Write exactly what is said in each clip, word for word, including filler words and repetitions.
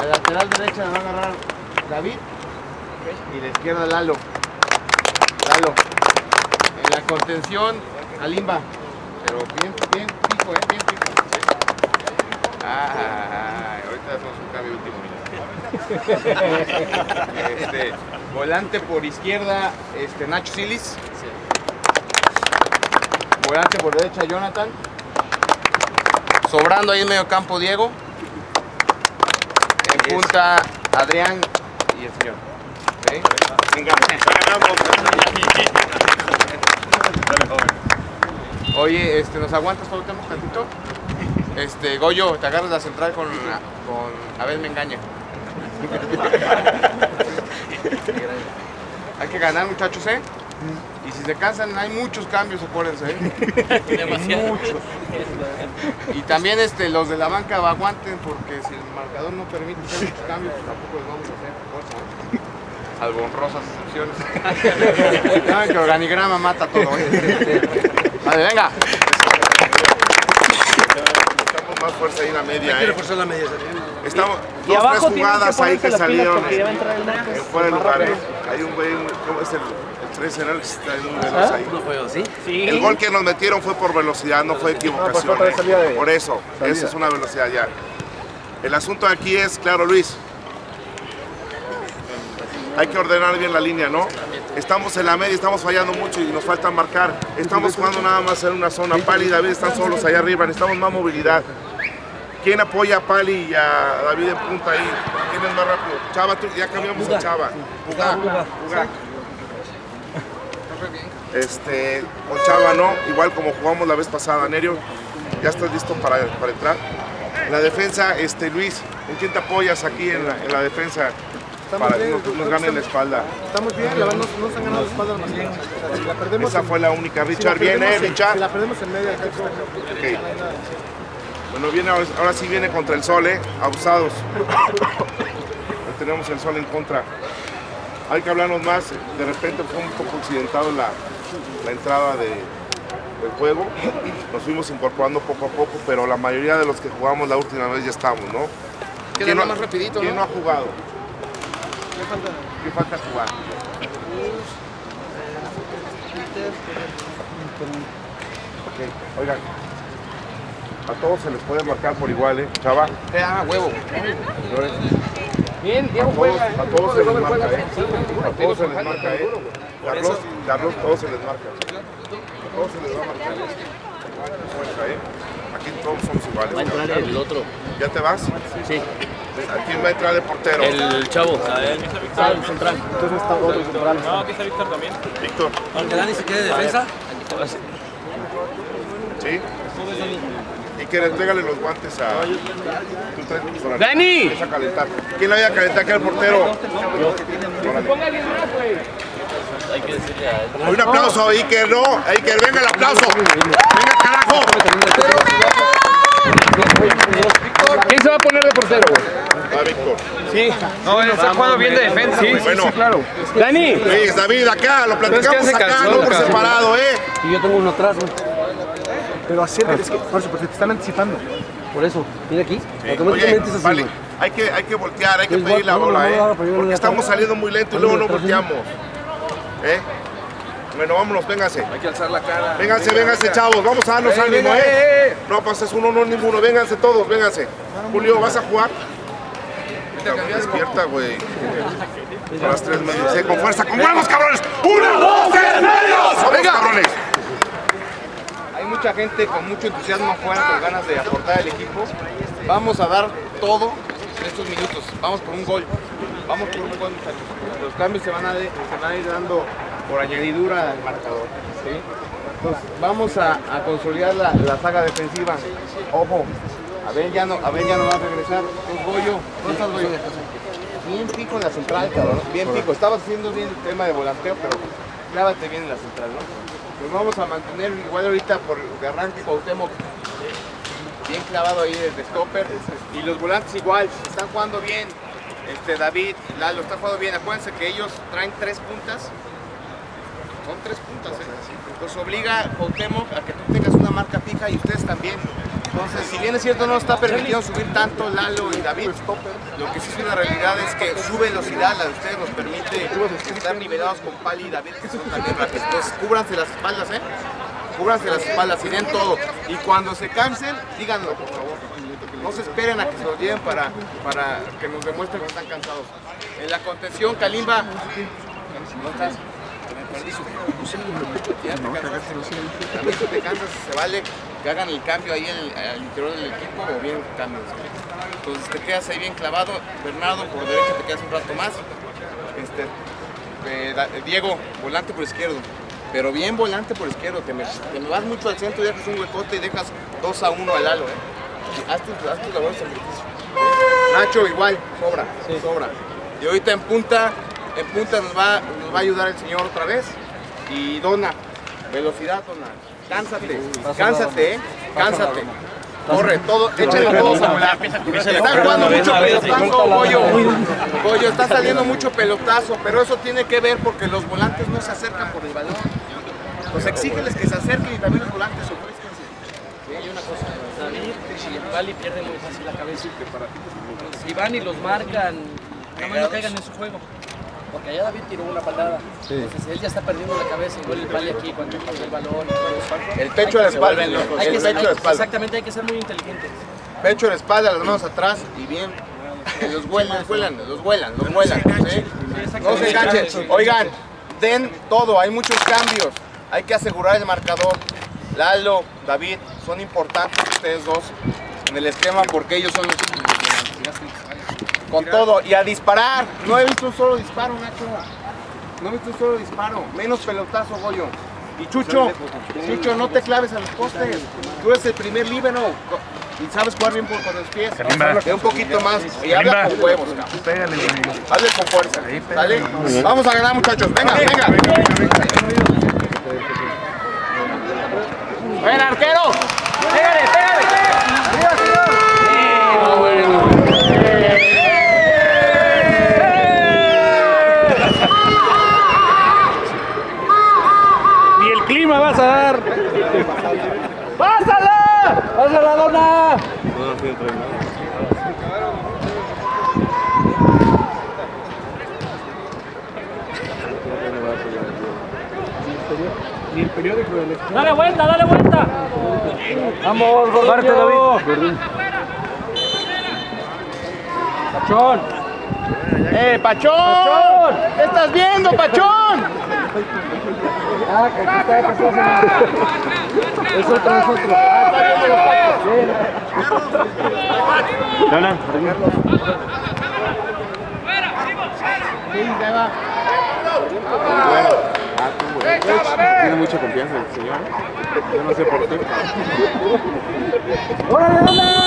La lateral derecha la va a agarrar David. Y la izquierda Lalo. Lalo. En la contención, Kalimba. Pero bien, bien pico, eh, bien pico. Ah, ahorita hacemos un cambio último minuto. Este, volante por izquierda, este, Nacho Silis. Volante por derecha, Jonathan. Sobrando ahí en medio campo, Diego. En punta, Adrián y el señor. ¿Okay? Venga, oye, este, ¿nos aguantas por último tantito? Este, Goyo, te agarras la central con, con Abel me engaña. Hay que ganar, muchachos, ¿eh? Y si se cansan, hay muchos cambios, acuérdense, ¿eh? Demasiado. Muchos. Y también este, los de la banca aguanten, porque si el marcador no permite hacer muchos cambios, pues tampoco les vamos a hacer fuerza, ¿eh? Salvo honrosas excepciones. Saben que el organigrama mata todo, ¿eh? Vale, venga. Estamos más fuerza ahí en la media, Hay que ¿eh? reforzar la media. Estamos Y dos, abajo tres jugadas tienen que ahí que ponerse las pilas salieron porque ya va a entrar el en Marcos fuera de más lugar, ¿eh? rápido. Hay un güey, un- ¿cómo es el, el tres en el que está muy veloz ahí? ¿No juego así? Sí. El gol que nos metieron fue por velocidad, no fue equivocación. falta de salida de- Por eso, salida. esa es una velocidad ya. El asunto aquí es, claro, Luis, hay que ordenar bien la línea, ¿no? Estamos en la media, estamos fallando mucho y nos falta marcar. Estamos jugando nada más en una zona. Pali y David están solos allá arriba, necesitamos más movilidad. ¿Quién apoya a Pali y a David en punta ahí? ¿Quién es más rápido? Chava, tú, ya cambiamos a Chava. Jugá, jugá. Este, con Chava no, igual como jugamos la vez pasada. Nerio, ya estás listo para, para entrar. En la defensa, este, Luis, ¿en quién te apoyas aquí en la, en la defensa? Para que nos, nos ganen la espalda. Estamos bien, la verdad no, no se han ganado la espalda más bien. O sea, si la perdemos Esa en- fue la única. si la Richard, viene, perdemos en- Richard. Si la perdemos en media, ¿qué fue? Ok. Bueno, viene, ahora, ahora sí viene contra el sol, ¿eh? Abusados. Hoy tenemos el sol en contra. Hay que hablarnos más. De repente fue un poco accidentado la, la entrada de, del juego. Nos fuimos incorporando poco a poco, pero la mayoría de los que jugamos la última vez ya estamos, ¿no? Queda ¿Quién no- más rapidito, ¿Quién ¿no? no ha jugado? ¿Qué falta jugar? Ok, oigan. A todos se les puede marcar por igual, ¿eh? Chava. Ah, huevo. Señores, Bien, a Diego todos, juega. a todos se les marca, ¿eh? A Diego todos se les juega marca, ¿eh? duro, güey. Carlos, Carlos, todos se les marca. A todos se les va a marcar. Fuerza, ¿eh? Aquí todos somos iguales. Va a entrar Carlos. el otro. ¿Ya te vas? Sí. ¿A quién va a entrar de portero? El chavo. Ah, el central. Entonces está otro central. No, aquí está Víctor también. Víctor. Aunque Dani se quede de defensa. ¿Sí? Y que pégale los guantes a... Tú traes tus horarios. ¡Dani! Empieza a calentar. ¿Quién le vaya a calentar? ¿Qué el portero? Órale. Ponga alguien más, güey. Hay que decirle a él. Un aplauso a Iker, ¿no? A Iker, venga el aplauso. Venga, carajo. ¿Quién se va a poner de portero, güey? Va Víctor. Sí. No, él está jugando bien de defensa. Sí, Bueno. sí, claro. ¡Dani! Luis, David, acá, lo platicamos se acá, cansó, no por cabrón. separado, ¿eh? Y yo tengo uno atrás, güey. Pero acércate, es que, por eso, porque te están anticipando. Por eso. Mira aquí. Oye, Automáticamente es así, vale, güey. hay que, hay que voltear, hay que Es pedir la bueno, bola, no, no, no, ¿eh? pero yo no Porque le estamos ataco. saliendo muy lento y No, luego no, no atrás, volteamos. ¿Eh? Bueno, vámonos, vénganse. Hay que alzar la cara. Vénganse, vénganse, chavos, vamos a darnos ánimo, venga, ¿eh? eh, eh. No pases uno, no ninguno, vénganse todos, vénganse. Julio, ¿vas a jugar? Despierta, güey. Son las tres medios, ¿eh? Con fuerza, con huevos, cabrones. ¡Una, dos, tres medios! ¡Vamos, cabrones! Hay mucha gente con mucho entusiasmo afuera, con ganas de aportar al equipo. Vamos a dar todo en estos minutos. Vamos por un gol. Vamos por un gol, muchachos. Los cambios se van a, de- se van a ir dando por añadidura al marcador. ¿Sí? Entonces, vamos a, a consolidar la, la saga defensiva. Ojo, Abel ya no, Abel ya no va a regresar. Entonces, Goyo, ¿dónde estás, Goyo? Bien pico en la central, cabrón. Bien pico. Estabas haciendo bien el tema de volanteo, pero clávate bien en la central, ¿no? Pues vamos a mantener igual ahorita por de arranque Cuauhtémoc bien clavado ahí desde stopper, y los volantes igual, están jugando bien. Este David, Lalo, están jugando bien. Acuérdense que ellos traen tres puntas, son tres puntas, ¿eh? Pues obliga a Cuauhtémoc a que tú tengas una marca fija y ustedes también. Entonces, si bien es cierto no está permitido subir tanto Lalo y David, lo que sí es una realidad es que su velocidad, la de ustedes, nos permite estar nivelados con Pali y David, que son también rápidos. Entonces, cúbranse las espaldas, ¿eh? Cúbranse las espaldas y den todo. Y cuando se cansen, díganlo, por favor. No se esperen a que se los lleven para, para que nos demuestren que están cansados. En la contención, Kalimba, ¿no estás? Me perdí su... Ya te cansaste. También si te cansas, se vale que hagan el cambio ahí en el, al interior del equipo o bien cambios. Entonces te quedas ahí bien clavado. Bernardo, por derecha te quedas un rato más. Este, eh, Diego, volante por izquierdo. Pero bien volante por izquierdo, te me, te me vas mucho al centro y dejas un huecote y dejas dos a uno al Lalo, ¿eh? Hazte, hazte la buena sacrificio. Nacho igual, sobra, sí. sobra. Y ahorita en punta, en punta nos va, nos va a ayudar el señor otra vez. Y Dona, velocidad Dona, cánsate, cánsate, eh, cánsate. Corre, todo, échale todo, Samuel. Está jugando mucho pelotazo, Goyo. Goyo, está saliendo mucho pelotazo, pero eso tiene que ver porque los volantes no se acercan por el balón. Pues exígeles que se acerquen y también los volantes ofrezcanse. Sí, hay una cosa. David y el Pali pierden muy fácil la cabeza. Si van y los marcan, no, no caigan en su juego. Porque allá David tiró una patada. Sí. Entonces él ya está perdiendo la cabeza, igual el Pali aquí cuando pasa el balón. El pecho a la espalda. El hay que, pecho hay, a la espalda. Exactamente, hay que ser muy inteligentes. Pecho a la espalda, las manos atrás y bien. Los vuelan, los vuelan, los vuelan, los vuelan. ¿Sí? No se enganchen. Oigan, den todo, hay muchos cambios. Hay que asegurar el marcador. Lalo, David, son importantes ustedes dos en el esquema porque ellos son los con todo y a disparar. No he visto un solo disparo, Nacho. No he visto un solo disparo. Menos pelotazo, Goyo. Y Chucho, Chucho, no te claves a los postes. Tú eres el primer líbero y sabes jugar bien por, con los pies. Ve un poquito más y habla con huevos, cabrón. Pégale, güey. Hazle con fuerza. ¿Dale? Vamos a ganar, muchachos. Venga, venga. ¡Ven, arquero! ¡Pégale, pégale! ¡Arriba, señor! ¡Sí, bueno! Ni el clima vas a dar. ¡Pásala! ¡Pásala, Dona! Ni el periódico del Expreso. ¡Dale vuelta, dale vuelta! ¡Vamos, Gordillo! David! ¡Pachón! ¡Eh, Pachón! ¡Pachón! ¿Qué estás viendo, Pachón? Ah, que aquí está, que está. Es otro, es otro. Ah, está bien, Dona. Sí, ya va. Tiene mucha confianza el señor. Yo no sé por qué. ¡Órale, Dona!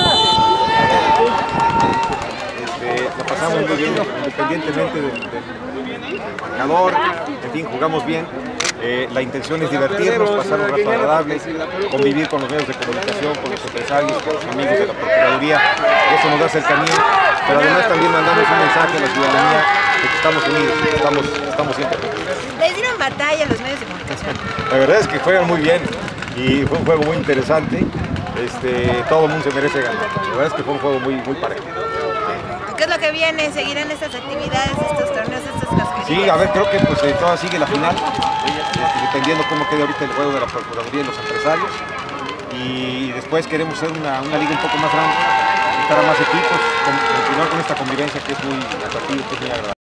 Este, la pasamos muy bien, independientemente del, del, del marcador. En fin, jugamos bien. Eh, la intención es divertirnos, pasar un rato agradable, convivir con los medios de comunicación, con los empresarios, con los amigos de la Procuraduría. Eso nos da cercanía, pero además también mandamos un mensaje a la ciudadanía de que estamos unidos, que estamos, estamos siempre juntos. Les dieron batalla a los medios de comunicación. La verdad es que juegan muy bien y fue un juego muy interesante. Este, todo el mundo se merece ganar. La verdad es que fue un juego muy, muy parejo. ¿Qué es lo que viene? ¿Seguirán estas actividades, estos torneos, estas casquerías? Sí, a ver, creo que pues eh, todavía sigue la final, este, dependiendo cómo quede ahorita el juego de la Procuraduría y los empresarios. Y después queremos hacer una, una liga un poco más grande, estar a más equipos, con, continuar con esta convivencia que es muy atractiva, que es muy agradable.